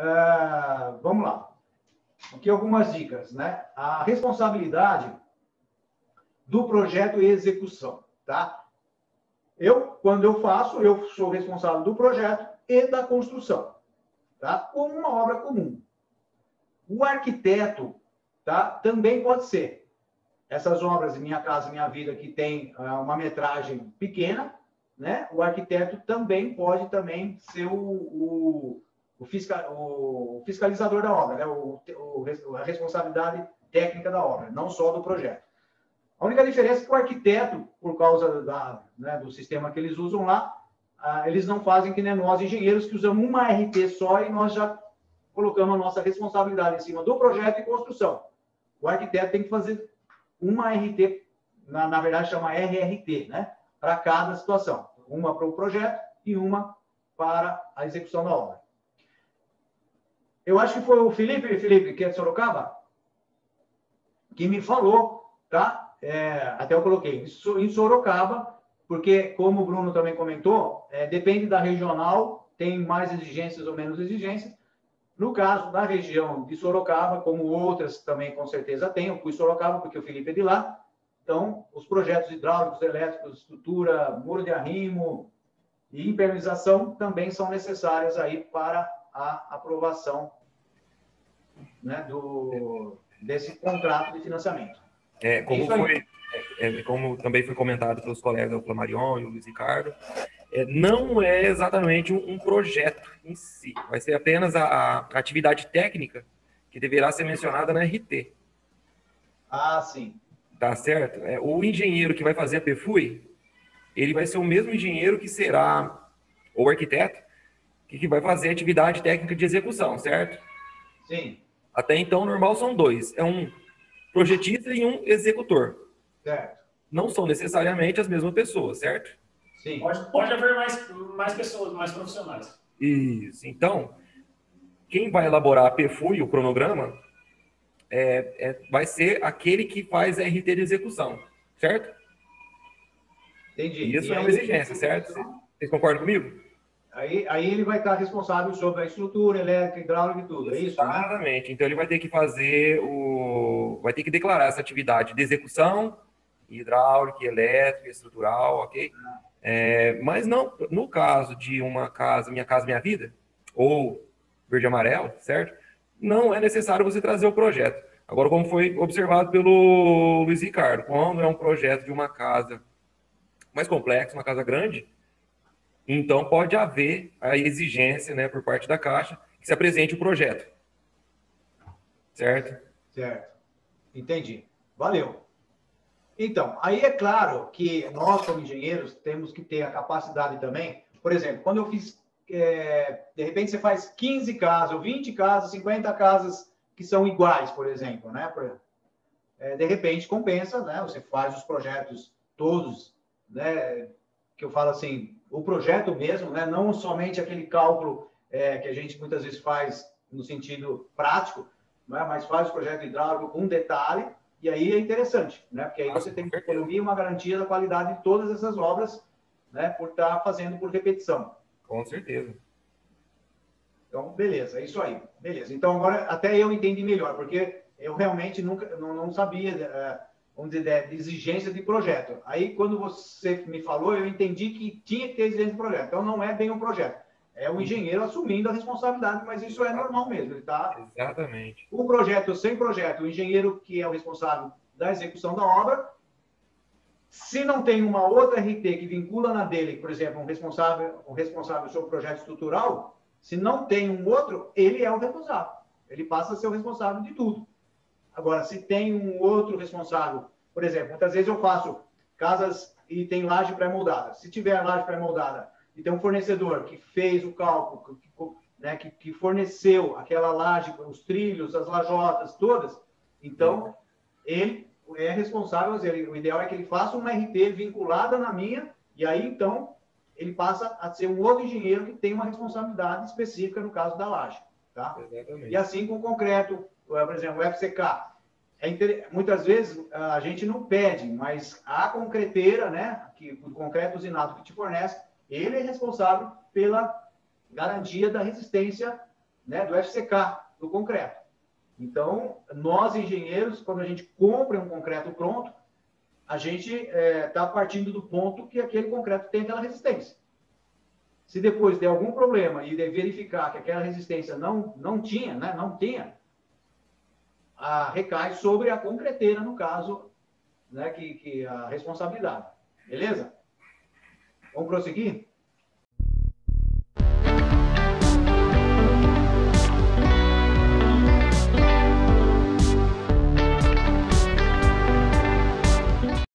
vamos lá. Aqui algumas dicas, né? A responsabilidade do projeto e execução, tá? Quando eu faço, eu sou responsável do projeto e da construção, tá? Como uma obra comum. O arquiteto, tá? Também pode ser. Essas obras, Minha Casa Minha Vida, que tem uma metragem pequena, né? O arquiteto também pode ser o fiscalizador da obra, né? A responsabilidade técnica da obra, não só do projeto. A única diferença é que o arquiteto, por causa do sistema que eles usam lá, eles não fazem que nem nós, engenheiros, que usamos uma RT só e nós já colocamos a nossa responsabilidade em cima do projeto e construção. O arquiteto tem que fazer uma RT, na verdade chama RRT, né? Para cada situação. Uma para o projeto e uma para a execução da obra. Eu acho que foi o Felipe, que é de Sorocaba, que me falou, tá? Até eu coloquei, em Sorocaba, porque, como o Bruno também comentou, depende da regional, tem mais exigências ou menos exigências. No caso da região de Sorocaba, como outras também com certeza tem, eu fui Sorocaba porque o Felipe é de lá, então os projetos hidráulicos, elétricos, estrutura, muro de arrimo e impermeabilização também são necessários aí para a aprovação, né, desse contrato de financiamento. Como também foi comentado pelos colegas do Flamarion e o Luiz Ricardo, não é exatamente um projeto em si, vai ser apenas a atividade técnica que deverá ser mencionada na RT. Ah, sim. Tá certo? O engenheiro que vai fazer a PFUI, ele vai ser o mesmo engenheiro que será o arquiteto que vai fazer a atividade técnica de execução, certo? Sim. Até então, normal são dois. É um projetista e um executor. Certo. Não são necessariamente as mesmas pessoas, certo? Sim. Pode haver mais pessoas, mais profissionais. Isso. Então, quem vai elaborar a PFUI, o cronograma, vai ser aquele que faz a RT de execução, certo? Entendi. Isso é uma exigência, certo? Vocês concordam comigo? Aí ele vai estar responsável sobre a estrutura, elétrica, hidráulica e tudo, é isso? Exatamente. Né? Então ele vai ter que vai ter que declarar essa atividade de execução, hidráulica, elétrica, estrutural, ok? Mas não, no caso de uma casa, Minha Casa Minha Vida, ou verde e amarelo, certo? Não é necessário você trazer o projeto. Agora, como foi observado pelo Luiz Ricardo, quando é um projeto de uma casa mais complexa, uma casa grande, então pode haver a exigência, né, por parte da Caixa, que se apresente o projeto. Certo? Certo. Entendi. Valeu. Então, aí é claro que nós, como engenheiros, temos que ter a capacidade também. Por exemplo, quando eu fiz, de repente você faz 15 casas, ou 20 casas, 50 casas que são iguais, por exemplo, né? De repente compensa, né? Você faz os projetos todos, né? Que eu falo assim, o projeto mesmo, né? Não somente aquele cálculo que a gente muitas vezes faz no sentido prático, né? Mas faz o projeto hidráulico com detalhe. E aí é interessante, né? Porque aí você tem uma economia e uma garantia da qualidade de todas essas obras, né? Por estar fazendo por repetição. Com certeza. Então, beleza, é isso aí. Beleza. Então, agora até eu entendi melhor, porque eu realmente não sabia, vamos dizer, de exigência de projeto. Aí, quando você me falou, eu entendi que tinha que ter exigência de projeto. Então, não é bem um projeto. É o engenheiro assumindo a responsabilidade, mas isso é normal mesmo. Ele tá... Exatamente. O projeto, sem projeto, o engenheiro que é o responsável da execução da obra, se não tem uma outra RT que vincula na dele, por exemplo, um responsável sobre o projeto estrutural, se não tem um outro, ele é o responsável. Ele passa a ser o responsável de tudo. Agora, se tem um outro responsável, por exemplo, muitas vezes eu faço casas e tem laje pré-moldada. Se tiver laje pré-moldada e tem um fornecedor que fez o cálculo, né, que forneceu aquela laje, os trilhos, as lajotas, todas, então ele é responsável, o ideal é que ele faça uma RT vinculada na minha, e aí então ele passa a ser um outro engenheiro que tem uma responsabilidade específica no caso da laje. Tá? E assim com o concreto, por exemplo, o FCK. Muitas vezes a gente não pede, mas a concreteira, né, o concreto usinado que te fornece, ele é responsável pela garantia da resistência né, do FCK, do concreto. Então, nós engenheiros, quando a gente compra um concreto pronto, a gente está partindo do ponto que aquele concreto tem aquela resistência. Se depois der algum problema e verificar que aquela resistência não tinha, né, recai sobre a concreteira, no caso, né, que a responsabilidade. Beleza? Vamos prosseguir?